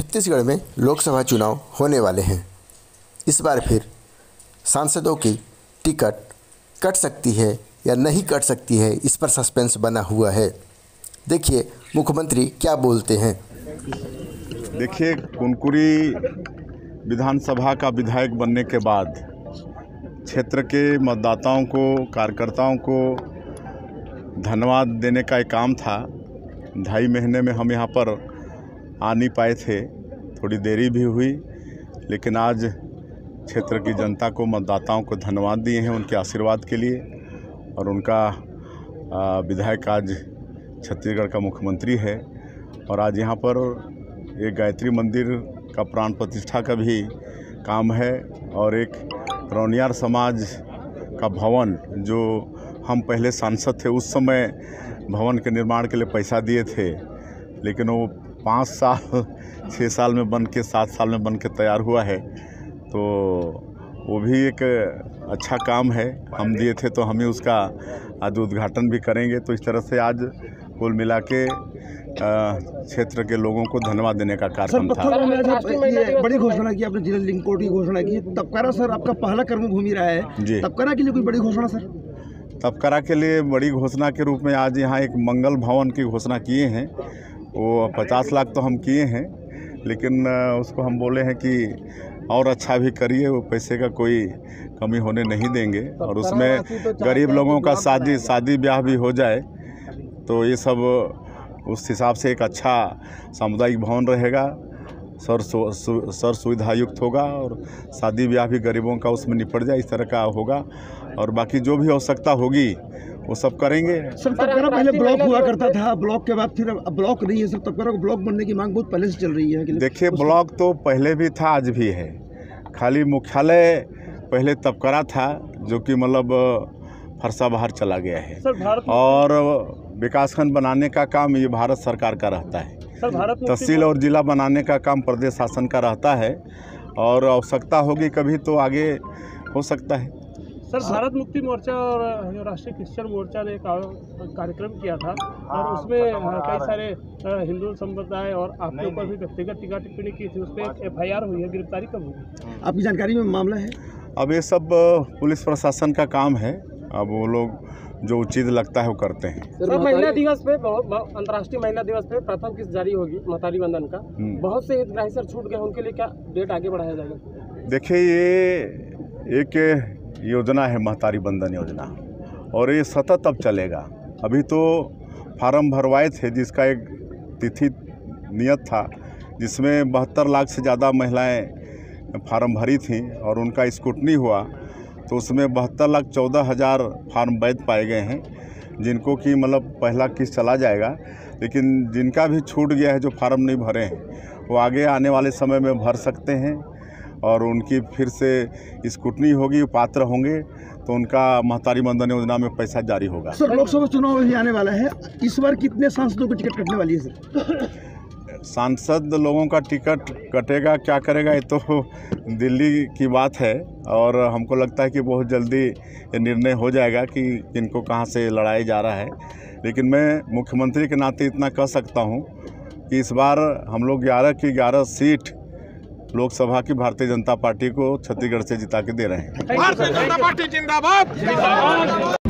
छत्तीसगढ़ में लोकसभा चुनाव होने वाले हैं। इस बार फिर सांसदों की टिकट कट सकती है या नहीं कट सकती है, इस पर सस्पेंस बना हुआ है। देखिए मुख्यमंत्री क्या बोलते हैं। देखिए, कुनकुरी विधानसभा का विधायक बनने के बाद क्षेत्र के मतदाताओं को, कार्यकर्ताओं को धन्यवाद देने का एक काम था। 2.5 महीने में हम यहाँ पर आ नहीं पाए थे, थोड़ी देरी भी हुई, लेकिन आज क्षेत्र की जनता को, मतदाताओं को धन्यवाद दिए हैं उनके आशीर्वाद के लिए। और उनका विधायक आज छत्तीसगढ़ का मुख्यमंत्री है और आज यहाँ पर एक गायत्री मंदिर का प्राण प्रतिष्ठा का भी काम है और एक रौनियार समाज का भवन, जो हम पहले सांसद थे उस समय भवन के निर्माण के लिए पैसा दिए थे, लेकिन वो 5 साल 6 साल में बन के 7 साल में बन के तैयार हुआ है। तो वो भी एक अच्छा काम है, हम दिए थे तो हमें उसका आज उद्घाटन भी करेंगे। तो इस तरह से आज कुल मिला के क्षेत्र के लोगों को धन्यवाद देने का कार्यक्रम था। बड़ी घोषणा की आपने, जिला लिंक कोर्ट की घोषणा की। तपकरा सर आपका पहला कर्मभूमि रहा है जी, तपकरा के लिए कोई बड़ी घोषणा सर? तपकरा के लिए बड़ी घोषणा के रूप में आज यहाँ एक मंगल भवन की घोषणा किए हैं। वो 50 लाख तो हम किए हैं, लेकिन उसको हम बोले हैं कि और अच्छा भी करिए, वो पैसे का कोई कमी होने नहीं देंगे और उसमें गरीब लोगों का शादी ब्याह भी हो जाए, तो ये सब उस हिसाब से एक अच्छा सामुदायिक भवन रहेगा, सर सुविधा युक्त होगा और शादी ब्याह भी गरीबों का उसमें निपट जाए, इस तरह का होगा। और बाकी जो भी आवश्यकता होगी वो सब करेंगे। सर तपकरा पहले ब्लॉक हुआ करता था, ब्लॉक के बाद फिर अब ब्लॉक नहीं है सर। तपकरा को ब्लॉक बनने की मांग बहुत पहले से चल रही है। देखिए, ब्लॉक तो पहले भी था, आज भी है। खाली मुख्यालय पहले तपकरा था, जो कि मतलब फरसा बाहर चला गया है और विकासखंड बनाने का काम ये भारत सरकार का रहता है। तहसील और जिला बनाने का काम प्रदेश शासन का रहता है और आवश्यकता होगी कभी तो आगे हो सकता है। सर, भारत मुक्ति मोर्चा और राष्ट्रीय क्रिश्चियन मोर्चा ने एक कार्यक्रम किया था और उसमें कई सारे हिंदू संप्रदाय और आपके ऊपर भी व्यक्तिगत टीका टिप्पणी की थी, उस पर FIR हुई है, गिरफ्तारी कब होगी? आपकी जानकारी में मामला है? अब ये सब पुलिस प्रशासन का काम है, अब वो लोग जो उचित लगता है वो करते हैं। सर, महिला दिवस पे, अंतर्राष्ट्रीय महिला दिवस पे प्रथम किस्त जारी होगी महतारी वंदन का। बहुत से हितग्राही सर छूट गए, उनके लिए क्या डेट आगे बढ़ाया जाएगा? देखिए, ये एक योजना है महतारी वंदन योजना और ये सतत अब चलेगा। अभी तो फार्म भरवाए थे जिसका एक तिथि नियत था, जिसमें 72 लाख से ज़्यादा महिलाएं फार्म भरी थीं और उनका स्क्रूटनी हुआ तो उसमें 72,14,000 फार्म वैध पाए गए हैं, जिनको कि मतलब पहला किस्त चला जाएगा। लेकिन जिनका भी छूट गया है, जो फार्म नहीं भरे हैं, वो आगे आने वाले समय में भर सकते हैं और उनकी फिर से स्क्रूटनी होगी, पात्र होंगे तो उनका महतारी वंदन योजना में पैसा जारी होगा। सर, लोकसभा चुनाव भी आने वाला है, इस बार कितने सांसदों को टिकट कटने वाली है सर? सांसद लोगों का टिकट कटेगा, क्या करेगा, ये तो दिल्ली की बात है और हमको लगता है कि बहुत जल्दी ये निर्णय हो जाएगा कि किनको कहाँ से लड़ाया जा रहा है। लेकिन मैं मुख्यमंत्री के नाते इतना कह सकता हूँ कि इस बार हम लोग 11 की 11 सीट लोकसभा की भारतीय जनता पार्टी को छत्तीसगढ़ से जिता के दे रहे हैं। भारतीय जनता पार्टी जिंदाबाद।